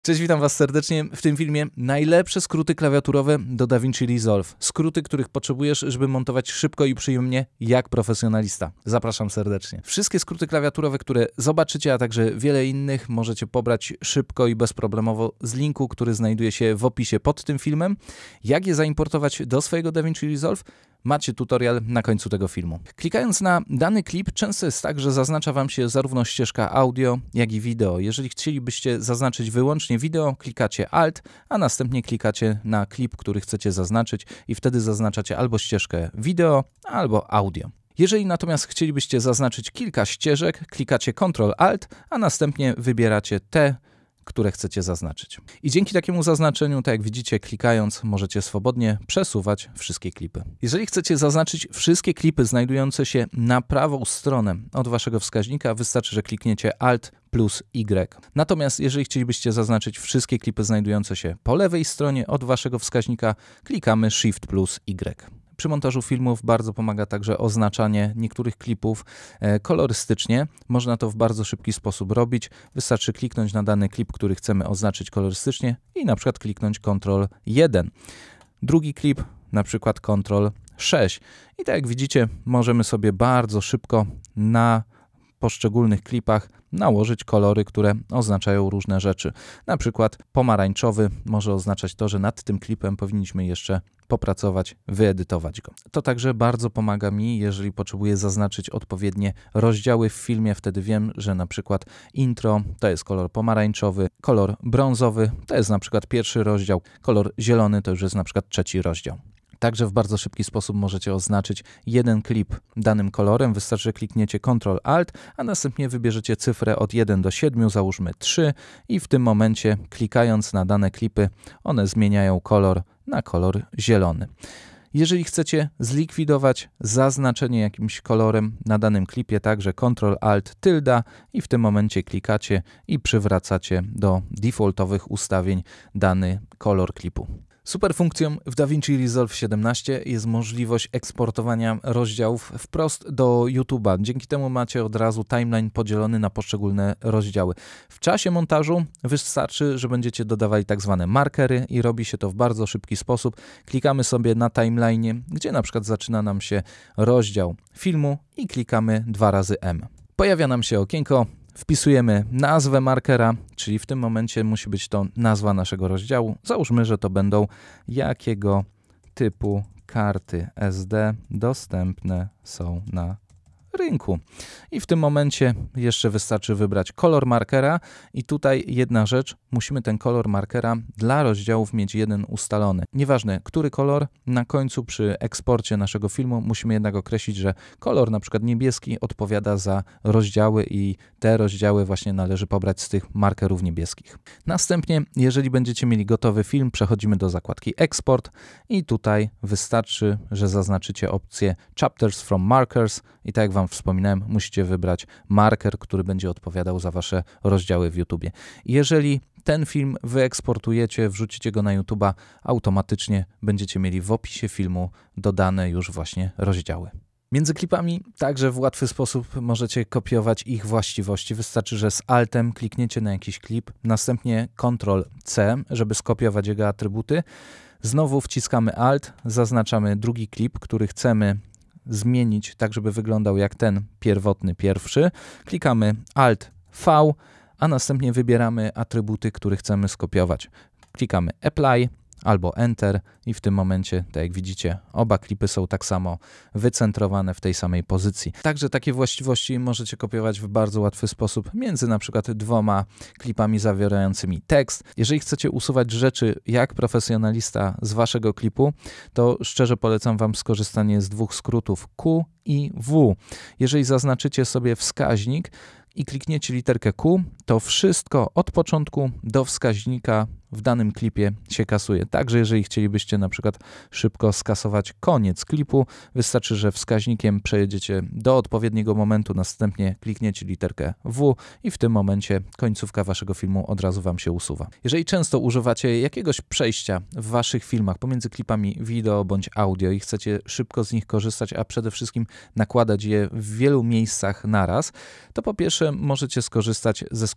Cześć, witam Was serdecznie. W tym filmie najlepsze skróty klawiaturowe do DaVinci Resolve. Skróty, których potrzebujesz, żeby montować szybko i przyjemnie jak profesjonalista. Zapraszam serdecznie. Wszystkie skróty klawiaturowe, które zobaczycie, a także wiele innych możecie pobrać szybko i bezproblemowo z linku, który znajduje się w opisie pod tym filmem. Jak je zaimportować do swojego DaVinci Resolve? Macie tutorial na końcu tego filmu. Klikając na dany klip, często jest tak, że zaznacza Wam się zarówno ścieżka audio, jak i wideo. Jeżeli chcielibyście zaznaczyć wyłącznie wideo, klikacie Alt, a następnie klikacie na klip, który chcecie zaznaczyć i wtedy zaznaczacie albo ścieżkę wideo, albo audio. Jeżeli natomiast chcielibyście zaznaczyć kilka ścieżek, klikacie Ctrl Alt, a następnie wybieracie te, które chcecie zaznaczyć. I dzięki takiemu zaznaczeniu, tak jak widzicie, klikając, możecie swobodnie przesuwać wszystkie klipy. Jeżeli chcecie zaznaczyć wszystkie klipy znajdujące się na prawą stronę od Waszego wskaźnika, wystarczy, że klikniecie Alt plus Y. Natomiast jeżeli chcielibyście zaznaczyć wszystkie klipy znajdujące się po lewej stronie od Waszego wskaźnika, klikamy Shift plus Y. Przy montażu filmów bardzo pomaga także oznaczanie niektórych klipów kolorystycznie. Można to w bardzo szybki sposób robić. Wystarczy kliknąć na dany klip, który chcemy oznaczyć kolorystycznie i na przykład kliknąć Ctrl 1. Drugi klip, na przykład Ctrl 6. I tak jak widzicie, możemy sobie bardzo szybko na poszczególnych klipach nałożyć kolory, które oznaczają różne rzeczy. Na przykład pomarańczowy może oznaczać to, że nad tym klipem powinniśmy jeszcze popracować, wyedytować go. To także bardzo pomaga mi, jeżeli potrzebuję zaznaczyć odpowiednie rozdziały w filmie, wtedy wiem, że na przykład intro to jest kolor pomarańczowy, kolor brązowy to jest na przykład pierwszy rozdział, kolor zielony to już jest na przykład trzeci rozdział. Także w bardzo szybki sposób możecie oznaczyć jeden klip danym kolorem. Wystarczy, że klikniecie Ctrl Alt, a następnie wybierzecie cyfrę od 1 do 7, załóżmy 3 i w tym momencie klikając na dane klipy, one zmieniają kolor na kolor zielony. Jeżeli chcecie zlikwidować zaznaczenie jakimś kolorem na danym klipie, także Ctrl Alt tilde i w tym momencie klikacie i przywracacie do defaultowych ustawień dany kolor klipu. Super funkcją w DaVinci Resolve 17 jest możliwość eksportowania rozdziałów wprost do YouTube'a. Dzięki temu macie od razu timeline podzielony na poszczególne rozdziały. W czasie montażu wystarczy, że będziecie dodawali tak zwane markery i robi się to w bardzo szybki sposób. Klikamy sobie na timeline'ie, gdzie na przykład zaczyna nam się rozdział filmu i klikamy 2 razy M. Pojawia nam się okienko. Wpisujemy nazwę markera, czyli w tym momencie musi być to nazwa naszego rozdziału. Załóżmy, że to będą jakiego typu karty SD dostępne są na rynku. I w tym momencie jeszcze wystarczy wybrać kolor markera i tutaj jedna rzecz, musimy ten kolor markera dla rozdziałów mieć jeden ustalony. Nieważne, który kolor, na końcu przy eksporcie naszego filmu musimy jednak określić, że kolor na przykład niebieski odpowiada za rozdziały i te rozdziały właśnie należy pobrać z tych markerów niebieskich. Następnie, jeżeli będziecie mieli gotowy film, przechodzimy do zakładki Export i tutaj wystarczy, że zaznaczycie opcję Chapters from Markers i tak jak Wam wspominałem, musicie wybrać marker, który będzie odpowiadał za Wasze rozdziały w YouTubie. Jeżeli ten film wyeksportujecie, wrzucicie go na YouTube'a, automatycznie będziecie mieli w opisie filmu dodane już właśnie rozdziały. Między klipami także w łatwy sposób możecie kopiować ich właściwości. Wystarczy, że z Altem klikniecie na jakiś klip, następnie Ctrl+C, żeby skopiować jego atrybuty. Znowu wciskamy Alt, zaznaczamy drugi klip, który chcemy zmienić tak, żeby wyglądał jak ten pierwotny pierwszy. Klikamy Alt+V, a następnie wybieramy atrybuty, które chcemy skopiować. Klikamy Apply albo Enter i w tym momencie, tak jak widzicie, oba klipy są tak samo wycentrowane w tej samej pozycji. Także takie właściwości możecie kopiować w bardzo łatwy sposób między na przykład 2 klipami zawierającymi tekst. Jeżeli chcecie usuwać rzeczy jak profesjonalista z Waszego klipu, to szczerze polecam Wam skorzystanie z 2 skrótów Q i W. Jeżeli zaznaczycie sobie wskaźnik i klikniecie literkę Q, to wszystko od początku do wskaźnika w danym klipie się kasuje. Także jeżeli chcielibyście na przykład szybko skasować koniec klipu, wystarczy, że wskaźnikiem przejedziecie do odpowiedniego momentu, następnie klikniecie literkę W i w tym momencie końcówka Waszego filmu od razu Wam się usuwa. Jeżeli często używacie jakiegoś przejścia w Waszych filmach pomiędzy klipami wideo bądź audio i chcecie szybko z nich korzystać, a przede wszystkim nakładać je w wielu miejscach naraz, to po pierwsze możecie skorzystać ze skrótu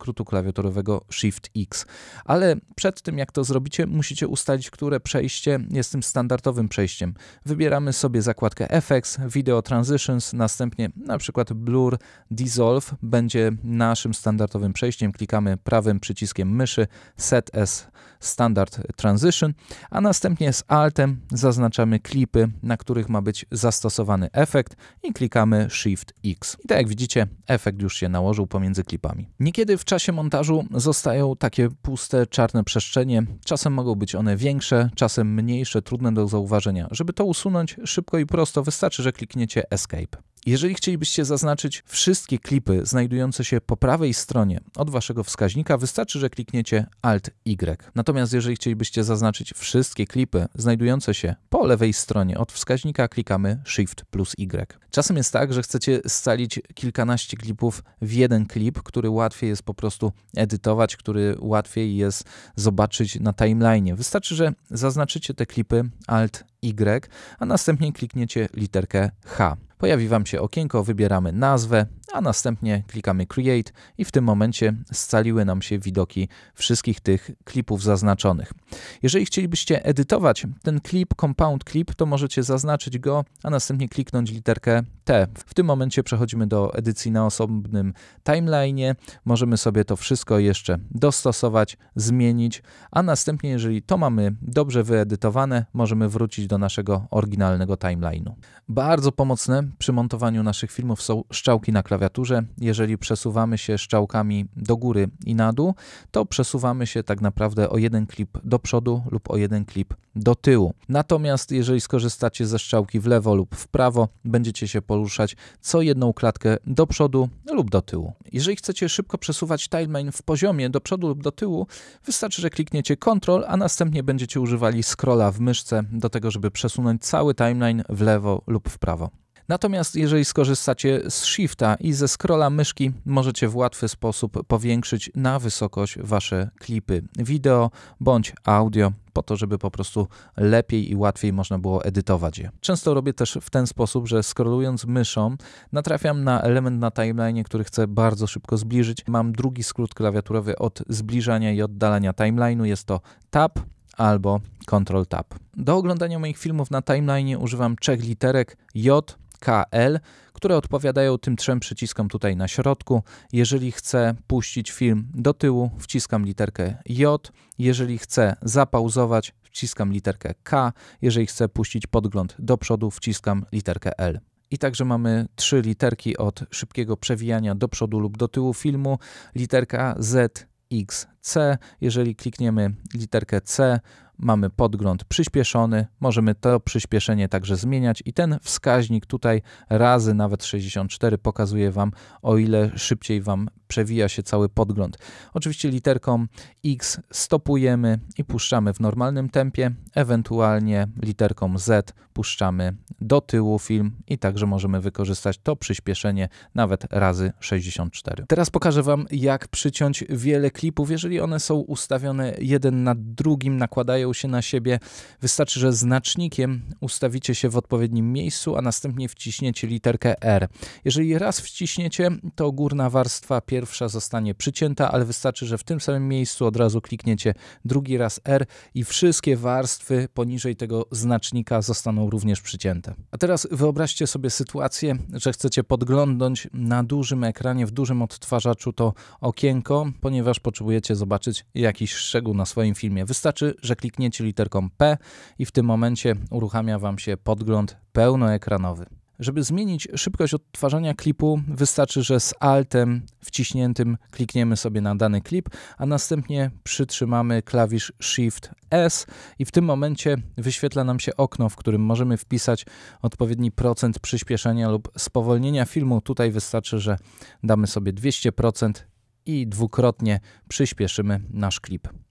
skrótu klawiaturowego Shift-X. Ale przed tym, jak to zrobicie, musicie ustalić, które przejście jest tym standardowym przejściem. Wybieramy sobie zakładkę Effects, Video Transitions, następnie na przykład Blur Dissolve będzie naszym standardowym przejściem. Klikamy prawym przyciskiem myszy Set as Standard Transition, a następnie z Altem zaznaczamy klipy, na których ma być zastosowany efekt i klikamy Shift-X. I tak jak widzicie, efekt już się nałożył pomiędzy klipami. Niekiedy w czasie montażu zostają takie puste, czarne przestrzenie. Czasem mogą być one większe, czasem mniejsze, trudne do zauważenia. Żeby to usunąć szybko i prosto, wystarczy, że klikniecie Escape. Jeżeli chcielibyście zaznaczyć wszystkie klipy znajdujące się po prawej stronie od waszego wskaźnika, wystarczy, że klikniecie Alt-Y. Natomiast jeżeli chcielibyście zaznaczyć wszystkie klipy znajdujące się po lewej stronie od wskaźnika, klikamy Shift+Y. Czasem jest tak, że chcecie scalić kilkanaście klipów w jeden klip, który łatwiej jest po prostu edytować, który łatwiej jest zobaczyć na timeline'ie. Wystarczy, że zaznaczycie te klipy Alt-Y, a następnie klikniecie literkę H. Pojawi wam się okienko, wybieramy nazwę, a następnie klikamy Create i w tym momencie scaliły nam się widoki wszystkich tych klipów zaznaczonych. Jeżeli chcielibyście edytować ten klip, Compound Clip, to możecie zaznaczyć go, a następnie kliknąć literkę T. W tym momencie przechodzimy do edycji na osobnym timeline'ie. Możemy sobie to wszystko jeszcze dostosować, zmienić, a następnie, jeżeli to mamy dobrze wyedytowane, możemy wrócić do naszego oryginalnego timeline'u. Bardzo pomocne przy montowaniu naszych filmów są strzałki na klawiaturze. Jeżeli przesuwamy się strzałkami do góry i na dół, to przesuwamy się tak naprawdę o jeden klip do przodu lub o jeden klip do tyłu. Natomiast jeżeli skorzystacie ze strzałki w lewo lub w prawo, będziecie się poruszać co jedną klatkę do przodu lub do tyłu. Jeżeli chcecie szybko przesuwać timeline w poziomie do przodu lub do tyłu, wystarczy, że klikniecie Ctrl, a następnie będziecie używali scrolla w myszce do tego, żeby przesunąć cały timeline w lewo lub w prawo. Natomiast jeżeli skorzystacie z Shifta i ze scrolla myszki, możecie w łatwy sposób powiększyć na wysokość wasze klipy wideo bądź audio, po to, żeby po prostu lepiej i łatwiej można było edytować je. Często robię też w ten sposób, że scrollując myszą natrafiam na element na timeline, który chcę bardzo szybko zbliżyć. Mam drugi skrót klawiaturowy od zbliżania i oddalania timeline'u, jest to Tab albo Ctrl-Tab. Do oglądania moich filmów na timeline używam trzech literek J, K, L, które odpowiadają tym trzem przyciskom tutaj na środku. Jeżeli chcę puścić film do tyłu, wciskam literkę J. Jeżeli chcę zapauzować, wciskam literkę K. Jeżeli chcę puścić podgląd do przodu, wciskam literkę L. I także mamy trzy literki od szybkiego przewijania do przodu lub do tyłu filmu. Literka Z, X, C. Jeżeli klikniemy literkę C, mamy podgląd przyspieszony, możemy to przyspieszenie także zmieniać i ten wskaźnik tutaj razy nawet 64 pokazuje wam, o ile szybciej wam przewija się cały podgląd. Oczywiście literką X stopujemy i puszczamy w normalnym tempie, ewentualnie literką Z puszczamy do tyłu film i także możemy wykorzystać to przyspieszenie nawet razy 64. Teraz pokażę wam, jak przyciąć wiele klipów, jeżeli one są ustawione jeden nad drugim, nakładają się na siebie. Wystarczy, że znacznikiem ustawicie się w odpowiednim miejscu, a następnie wciśniecie literkę R. Jeżeli raz wciśniecie, to górna warstwa pierwsza zostanie przycięta, ale wystarczy, że w tym samym miejscu od razu klikniecie drugi raz R i wszystkie warstwy poniżej tego znacznika zostaną również przycięte. A teraz wyobraźcie sobie sytuację, że chcecie podglądnąć na dużym ekranie, w dużym odtwarzaczu to okienko, ponieważ potrzebujecie zobaczyć jakiś szczegół na swoim filmie. Wystarczy, że klikniecie literką P i w tym momencie uruchamia wam się podgląd pełnoekranowy. Żeby zmienić szybkość odtwarzania klipu, wystarczy, że z Altem wciśniętym klikniemy sobie na dany klip, a następnie przytrzymamy klawisz Shift S i w tym momencie wyświetla nam się okno, w którym możemy wpisać odpowiedni procent przyspieszenia lub spowolnienia filmu. Tutaj wystarczy, że damy sobie 200% i dwukrotnie przyspieszymy nasz klip.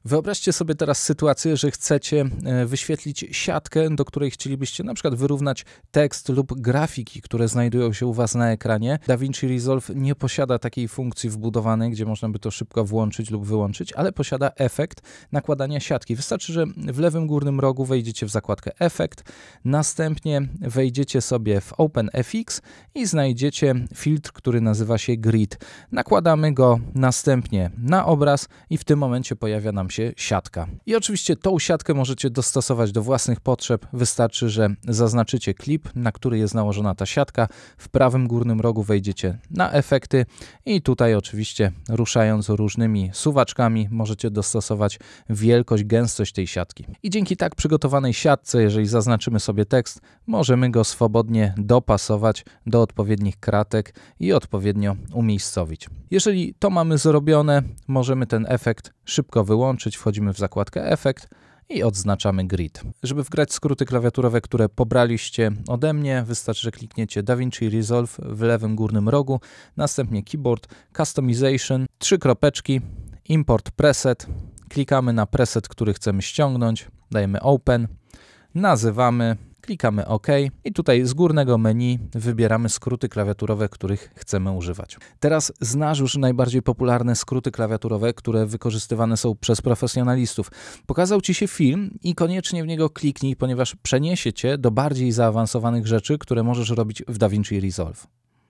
Wyobraźcie sobie teraz sytuację, że chcecie wyświetlić siatkę, do której chcielibyście na przykład wyrównać tekst lub grafiki, które znajdują się u Was na ekranie. DaVinci Resolve nie posiada takiej funkcji wbudowanej, gdzie można by to szybko włączyć lub wyłączyć, ale posiada efekt nakładania siatki. Wystarczy, że w lewym górnym rogu wejdziecie w zakładkę Efekt, następnie wejdziecie sobie w OpenFX i znajdziecie filtr, który nazywa się Grid. Nakładamy go następnie na obraz i w tym momencie pojawia nam się siatka. I oczywiście tą siatkę możecie dostosować do własnych potrzeb. Wystarczy, że zaznaczycie klip, na który jest nałożona ta siatka. W prawym górnym rogu wejdziecie na efekty i tutaj oczywiście ruszając różnymi suwaczkami możecie dostosować wielkość, gęstość tej siatki. I dzięki tak przygotowanej siatce, jeżeli zaznaczymy sobie tekst, możemy go swobodnie dopasować do odpowiednich kratek i odpowiednio umiejscowić. Jeżeli to mamy zrobione, możemy ten efekt szybko wyłączyć, wchodzimy w zakładkę Efekt i odznaczamy Grid. Żeby wgrać skróty klawiaturowe, które pobraliście ode mnie, wystarczy, że klikniecie DaVinci Resolve w lewym górnym rogu, następnie Keyboard, Customization, 3 kropeczki, Import Preset, klikamy na preset, który chcemy ściągnąć, dajemy Open, nazywamy, klikamy OK i tutaj z górnego menu wybieramy skróty klawiaturowe, których chcemy używać. Teraz znasz już najbardziej popularne skróty klawiaturowe, które wykorzystywane są przez profesjonalistów. Pokazał Ci się film i koniecznie w niego kliknij, ponieważ przeniesie Cię do bardziej zaawansowanych rzeczy, które możesz robić w DaVinci Resolve.